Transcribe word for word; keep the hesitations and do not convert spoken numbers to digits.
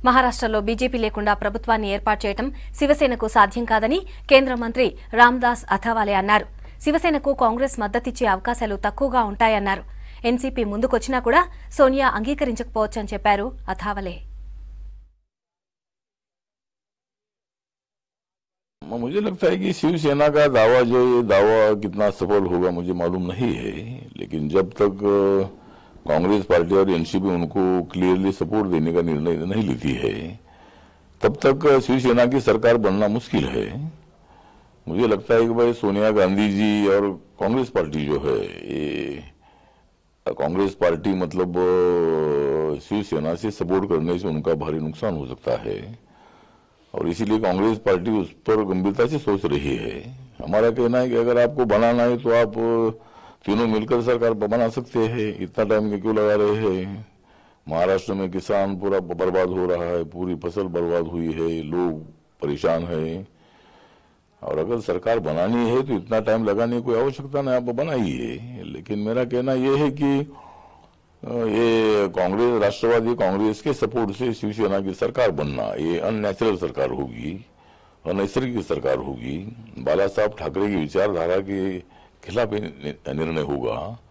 మహారాష్ట్రలో బీజేపీ లేకుండా ప్రభుత్వాన్ని ఏర్పాటు చేయడం శివసేనకు సాధ్యం కాదని కేంద్ర మంత్రి రామ్దాస్ అథావాలే అన్నారు. శివసేనకు కాంగ్రెస్ మద్దతిచ్చే అవకాశాలు తక్కువగా ఉంటాయన్నారు. ఎన్సీపీ ముందుకొచ్చినా కూడా సోనియా అంగీకరించకపోవచ్చని చెప్పారు అథావలే. मुझे लगता है कि शिवसेना का दावा जो ये दावा कितना सफल होगा मुझे मालूम नहीं है, लेकिन जब तक कांग्रेस पार्टी और एनसीपी उनको क्लियरली सपोर्ट देने का निर्णय नहीं लेती है तब तक शिवसेना की सरकार बनना मुश्किल है। मुझे लगता है कि भाई सोनिया गांधी जी और कांग्रेस पार्टी जो है ये कांग्रेस पार्टी मतलब शिवसेना से सपोर्ट करने से उनका भारी नुकसान हो सकता है और इसीलिए कांग्रेस पार्टी उस पर गंभीरता से सोच रही है। हमारा कहना है कि अगर आपको बनाना है तो आप तीनों मिलकर सरकार बना सकते हैं, इतना टाइम क्यों लगा रहे हैं। महाराष्ट्र में किसान पूरा बर्बाद हो रहा है, पूरी फसल बर्बाद हुई है, लोग परेशान हैं और अगर सरकार बनानी है तो इतना टाइम लगाने की कोई आवश्यकता नहीं, आप बनाइए। लेकिन मेरा कहना यह है कि ये कांग्रेस राष्ट्रवादी कांग्रेस के सपोर्ट से शिवसेना की सरकार बनना ये अननेचुरल सरकार होगी, अनैसर्गिक सरकार होगी। बाला साहब ठाकरे की विचारधारा के खिलाफ निर्णय होगा।